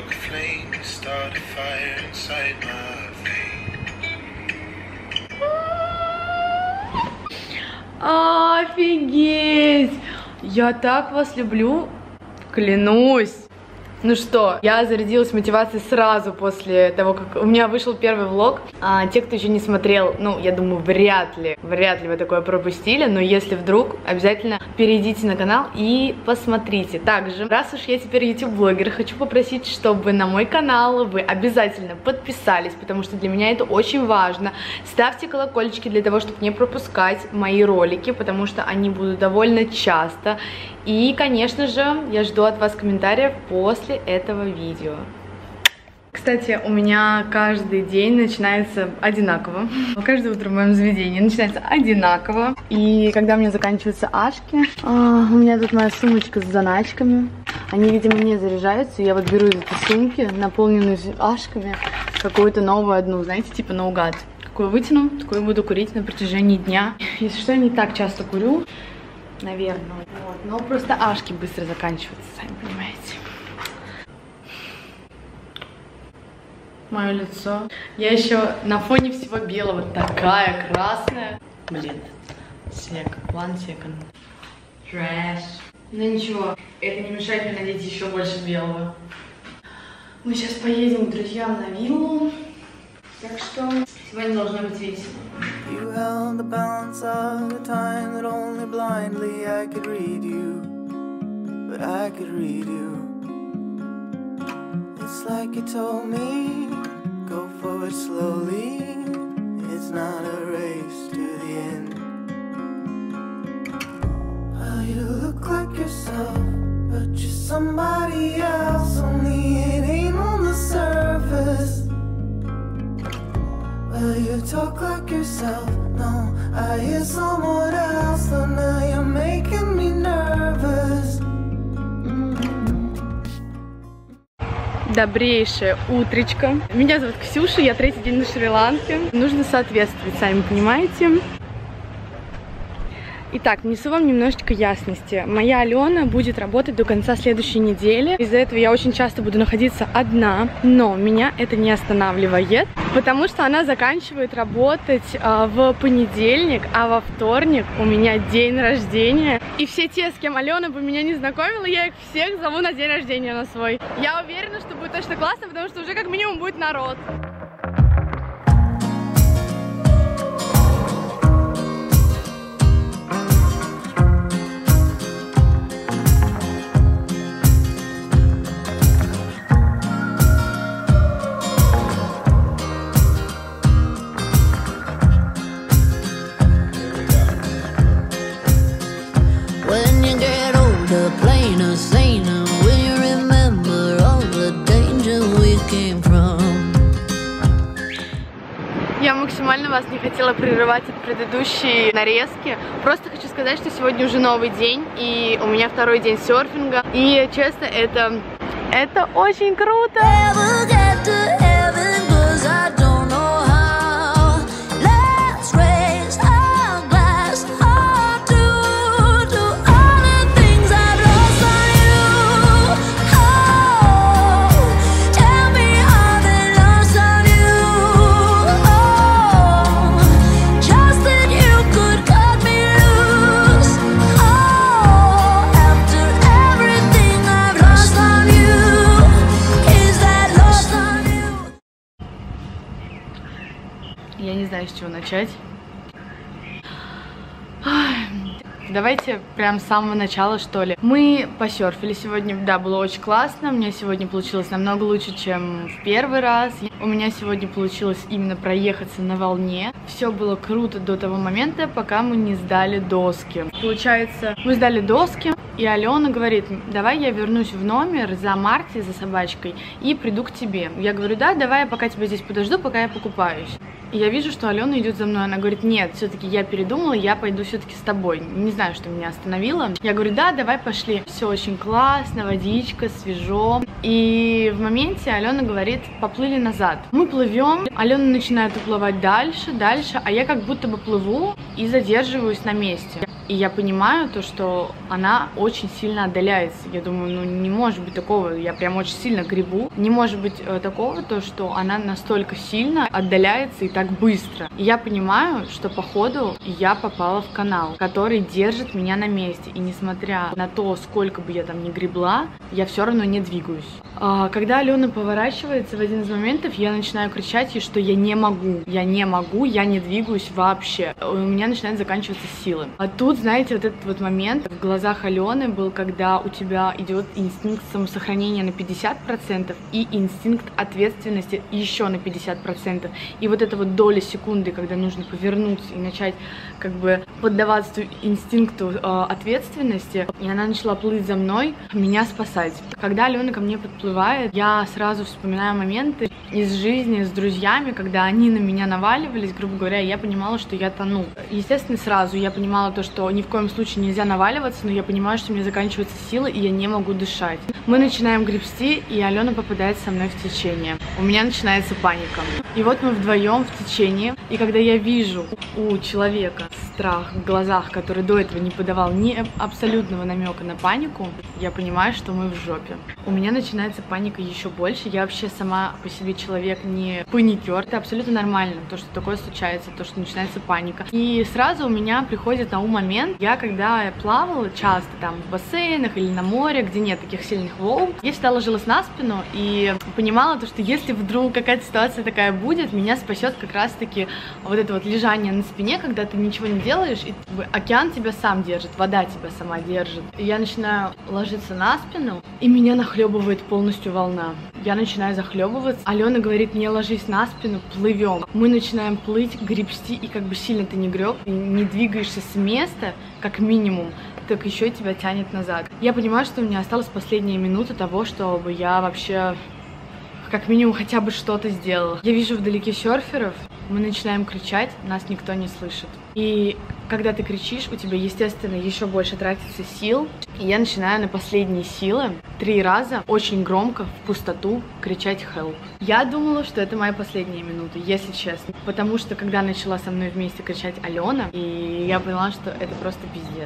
spark a flame, start a fire inside my veins. Офигеть! Я так вас люблю, клянусь. Ну что, я зарядилась мотивацией сразу после того, как у меня вышел первый влог. Те, кто еще не смотрел, ну, я думаю, вряд ли вы такое пропустили. Но если вдруг, обязательно перейдите на канал и посмотрите. Также, раз уж я теперь YouTube-блогер, хочу попросить, чтобы на мой канал вы обязательно подписались, потому что для меня это очень важно. Ставьте колокольчики для того, чтобы не пропускать мои ролики, потому что они будут довольно часто. И, конечно же, я жду от вас комментариев после этого видео. Кстати, у меня каждый день начинается одинаково. Каждое утро в моем заведении начинается одинаково. И когда у меня заканчиваются ашки, у меня тут моя сумочка с заначками. Они, видимо, не заряжаются. Я вот беру из этой сумки, наполненную ашками, какую-то новую одну, знаете, типа наугад. Какую вытяну, такую буду курить на протяжении дня. Если что, я не так часто курю, наверное. Вот. Но просто ашки быстро заканчиваются, сами понимаете. Мое лицо. Я еще на фоне всего белого такая красная. Блин, снег. One second. Trash. Ну ничего, это не мешает мне надеть еще больше белого. Мы сейчас поедем к друзьям на виллу. Так что сегодня должно быть весело. You held the balance of the time that only blindly I could read you, but I could read you. It's like you told me, go forward slowly. It's not a race to the end. Well, you look like yourself, but you're somebody else. Only it ain't on the surface. Well, you talk like yourself, no, I hear someone else. So now you're making me nervous. Добрейшее утречко. Меня зовут Ксюша, я третий день на Шри-Ланке. Нужно соответствовать, сами понимаете. Итак, внесу вам немножечко ясности. Моя Алена будет работать до конца следующей недели. Из-за этого я очень часто буду находиться одна. Но меня это не останавливает, потому что она заканчивает работать в понедельник, а во вторник у меня день рождения. И все те, с кем Алена бы меня не знакомила, я их всех зову на день рождения на свой. Я уверена, что будет точно классно, потому что уже как минимум будет народ. Я максимально вас не хотела прерывать от предыдущей нарезки. Просто хочу сказать, что сегодня уже новый день, и у меня второй день серфинга. И честно, это очень круто! Я не знаю, с чего начать. Давайте прям с самого начала, что ли. Мы посерфили сегодня, да, было очень классно. У меня сегодня получилось намного лучше, чем в первый раз. У меня сегодня получилось именно проехаться на волне. Все было круто до того момента, пока мы не сдали доски. Получается, мы сдали доски, и Алена говорит: давай я вернусь в номер за Марти, за собачкой, и приду к тебе. Я говорю: да, давай я пока тебя здесь подожду, пока я покупаюсь. И я вижу, что Алена идет за мной. Она говорит: нет, все-таки я передумала, я пойду все-таки с тобой. Не знаю, что меня остановило. Я говорю: да, давай пошли. Все очень классно, водичка, свежо. И в моменте Алена говорит: поплыли назад. Мы плывем, Алена начинает уплывать дальше, а я как будто бы плыву и задерживаюсь на месте. И я понимаю то, что она очень сильно отдаляется. Я думаю, ну не может быть такого, я прям очень сильно гребу. Не может быть такого, то, что она настолько сильно отдаляется и так быстро. И я понимаю, что походу я попала в канал, который держит меня на месте. И несмотря на то, сколько бы я там ни гребла, я все равно не двигаюсь. Когда Алена поворачивается в один из моментов, я начинаю кричать ей, что я не могу, я не двигаюсь вообще. У меня начинают заканчиваться силы. А тут, знаете, вот этот вот момент в глазах Алены был, когда у тебя идет инстинкт самосохранения на 50% и инстинкт ответственности еще на 50%. И вот эта вот доля секунды, когда нужно повернуться и начать как бы поддаваться инстинкту ответственности, и она начала плыть за мной, меня спасать. Когда Алена ко мне подплывает, я сразу вспоминаю моменты из жизни с друзьями, когда они на меня наваливались, грубо говоря, и я понимала, что я тону. Естественно, сразу я понимала то, что ни в коем случае нельзя наваливаться, но я понимаю, что у меня заканчиваются силы, и я не могу дышать. Мы начинаем гребсти, и Алена попадает со мной в течение. У меня начинается паника. И вот мы вдвоем в течении, и когда я вижу у человека страх в глазах, который до этого не подавал ни абсолютного намека на панику, я понимаю, что мы в жопе. У меня начинается паника еще больше. Я вообще сама по себе человек не паникер. Это абсолютно нормально, то, что такое случается, то, что начинается паника. И сразу у меня приходит на ум момент, когда я плавала часто там в бассейнах или на море, где нет таких сильных волн, я всегда ложилась на спину и понимала то, что если вдруг какая-то ситуация такая будет, меня спасет как раз-таки вот это вот лежание на спине, когда ты ничего не делаешь, и океан тебя сам держит, вода тебя сама держит. И я начинаю ложиться на спину, и меня нахлебывает полностью волна. Я начинаю захлебываться. Алена говорит: не ложись на спину, плывем. Мы начинаем плыть, гребсти, и как бы сильно ты не греб, и не двигаешься с места, как минимум, так еще тебя тянет назад. Я понимаю, что у меня осталась последняя минута того, чтобы я вообще как минимум хотя бы что-то сделала. Я вижу вдалеке серферов, мы начинаем кричать, нас никто не слышит. И когда ты кричишь, у тебя, естественно, еще больше тратится сил. И я начинаю на последние силы 3 раза очень громко в пустоту кричать «help». Я думала, что это моя последняя минута, если честно. Потому что когда начала со мной вместе кричать Алена, и я поняла, что это просто пиздец.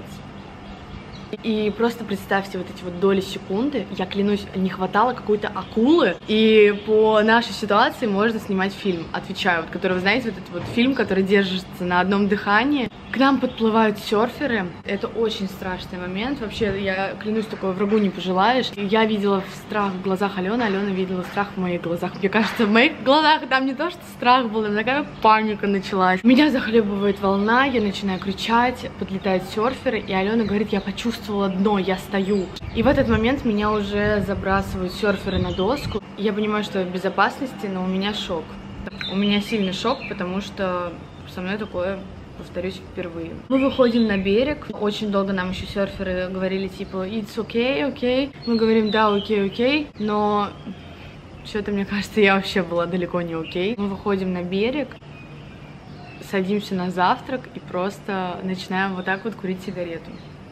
И просто представьте вот эти вот доли секунды, я клянусь, не хватало какой-то акулы, и по нашей ситуации можно снимать фильм, отвечаю, вот, который, вы знаете, вот этот вот фильм, который держится на одном дыхании. К нам подплывают серферы, это очень страшный момент, вообще, я клянусь, такого врагу не пожелаешь. Я видела страх в глазах Алены, Алена видела страх в моих глазах. Мне кажется, в моих глазах там не то, что страх был, там такая паника началась. Меня захлебывает волна, я начинаю кричать, подлетают серферы, и Алена говорит: я почувствовала дно, я стою. И в этот момент меня уже забрасывают серферы на доску. Я понимаю, что я в безопасности, но у меня шок. У меня сильный шок, потому что со мной такое, повторюсь, впервые. Мы выходим на берег. Очень долго нам еще серферы говорили типа it's okay, okay. Мы говорим да, окей, окей. Но что-то, мне кажется, я вообще была далеко не окей. Мы выходим на берег, садимся на завтрак и просто начинаем вот так вот курить сигарету.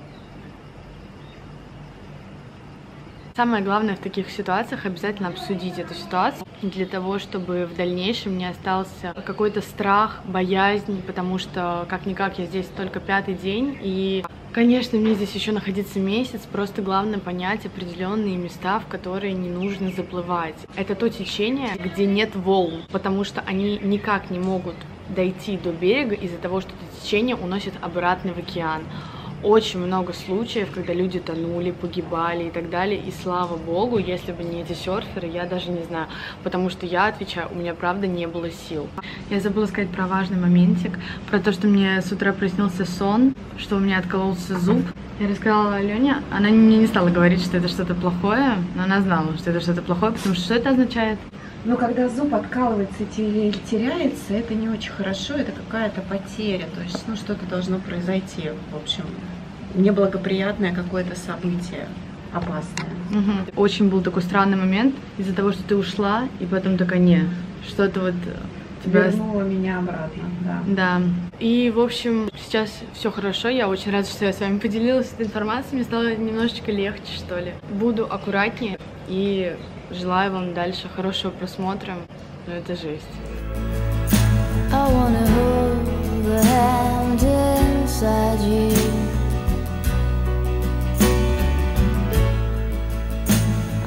Самое главное в таких ситуациях обязательно обсудить эту ситуацию для того, чтобы в дальнейшем не остался какой-то страх, боязнь, потому что как-никак я здесь только 5-й день, и, конечно, мне здесь еще находиться месяц, просто главное понять определенные места, в которые не нужно заплывать. Это то течение, где нет волн, потому что они никак не могут дойти до берега из-за того, что это течение уносит обратно в океан. Очень много случаев, когда люди тонули, погибали и так далее. И слава богу, если бы не эти серферы, я даже не знаю. Потому что я отвечаю, у меня правда не было сил. Я забыла сказать про важный моментик. Про то, что мне с утра приснился сон, что у меня откололся зуб. Я рассказала Алене, она мне не стала говорить, что это что-то плохое, но она знала, что это что-то плохое, потому что это означает? Но когда зуб откалывается и теряется, это не очень хорошо, это какая-то потеря, то есть, ну, что-то должно произойти, в общем, неблагоприятное какое-то событие, опасное. Угу. Очень был такой странный момент из-за того, что ты ушла, и потом такая, не, что-то вот тебя... Вернула меня обратно, да. Да. И, в общем, сейчас все хорошо, я очень рада, что я с вами поделилась этой информацией, мне стало немножечко легче, что ли. Буду аккуратнее и желаю вам дальше хорошего просмотра, но это жесть.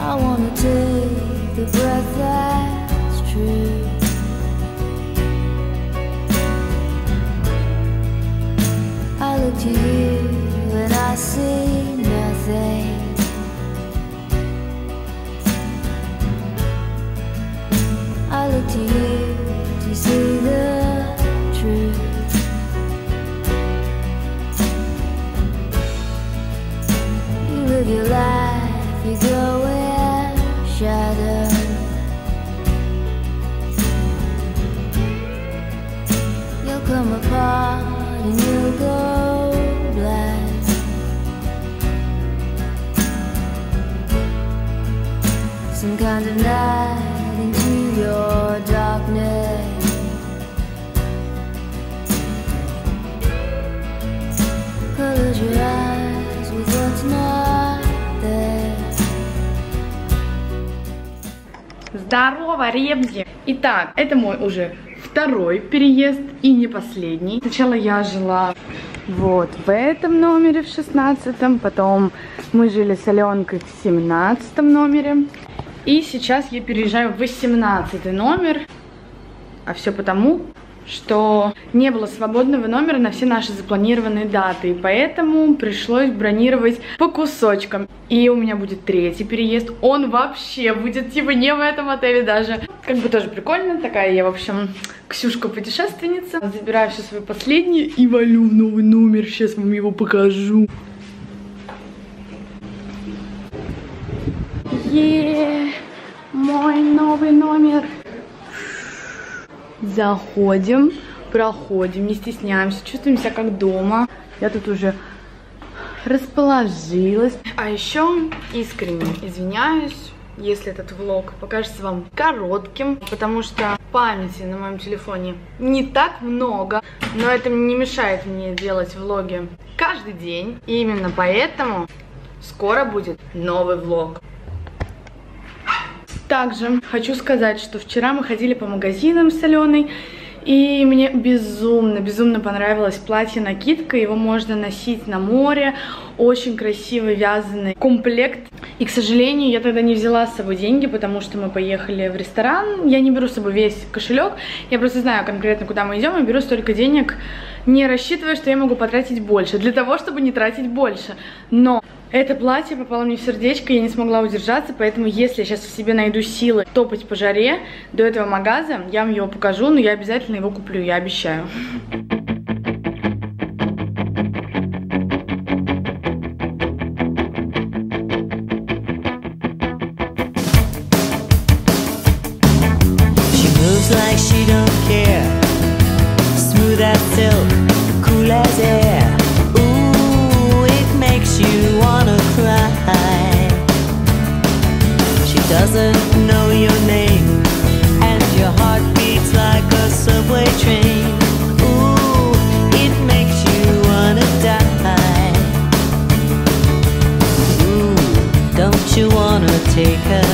I wanna take the breath that's true. I look to you and I see nothing. I look to you to see the truth. You live your life, you go in shadow. You'll come apart and you'll go black. Some kind of night into your darkness. Close your eyes with what's not there. Здорово, ребзи! Итак, это мой уже второй переезд и не последний. Сначала я жила вот в этом номере, в 16-м, потом мы жили с Аленкой в 17-м номере. И сейчас я переезжаю в 18-й номер. А все потому, что не было свободного номера на все наши запланированные даты. И поэтому пришлось бронировать по кусочкам. И у меня будет третий переезд. Он вообще будет типа не в этом отеле даже. Как бы тоже прикольно. Такая я, в общем, Ксюшка-путешественница. Забираю все свои последние и валю в новый номер. Сейчас вам его покажу. Мой новый номер. Заходим, проходим, не стесняемся, чувствуем себя как дома. Я тут уже расположилась. А еще искренне извиняюсь, если этот влог покажется вам коротким, потому что памяти на моем телефоне не так много, но это не мешает мне делать влоги каждый день. И именно поэтому скоро будет новый влог. Также хочу сказать, что вчера мы ходили по магазинам с Аленой, и мне безумно понравилось платье-накидка. Его можно носить на море. Очень красивый вязаный комплект. И, к сожалению, я тогда не взяла с собой деньги, потому что мы поехали в ресторан. Я не беру с собой весь кошелек. Я просто знаю конкретно, куда мы идем, и беру столько денег, не рассчитывая, что я могу потратить больше. Для того, чтобы не тратить больше. Но это платье попало мне в сердечко, я не смогла удержаться, поэтому если я сейчас в себе найду силы топать по жаре до этого магаза, я вам его покажу, но я обязательно его куплю, я обещаю. Doesn't know your name, and your heart beats like a subway train. Ooh, it makes you wanna die. Ooh, don't you wanna take her